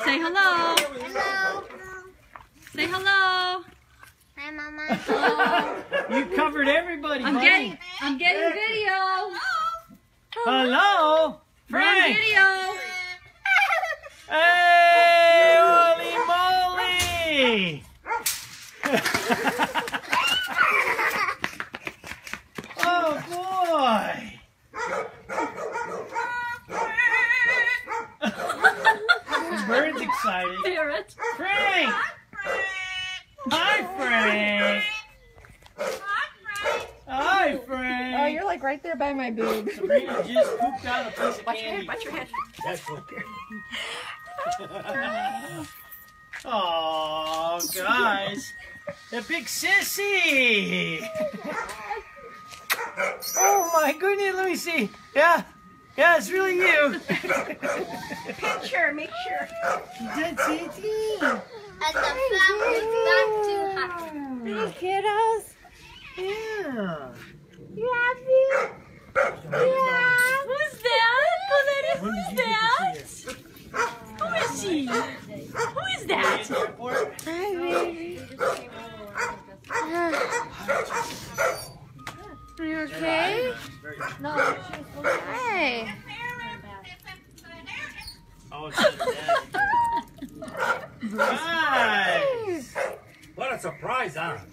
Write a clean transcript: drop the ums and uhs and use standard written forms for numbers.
Say hello. Hello. Say hello. Hi, Mama. You covered everybody, I'm buddy. getting video. Hello, We're on Frank. video. Hey, holy moly! Oh boy! This bird's excited. Hear it. Frank! Hi, Frank! Hi, Frank! Oh, you're like right there by my boob. Sabrina just pooped out a piece of Watch your head. candy. Watch your head. That's okay. Oh, guys, the big sissy! Oh my goodness, let me see. Yeah, it's really you. Picture, make sure. That's it. And the family's back to hot. Hey, kiddos. Yeah. You happy? Yeah. Who's that? When Who's did you that? get to see us? Who is she? Who is that? Hi, baby. Are you okay? No, Hi. Oh, it's nice. What a surprise, huh?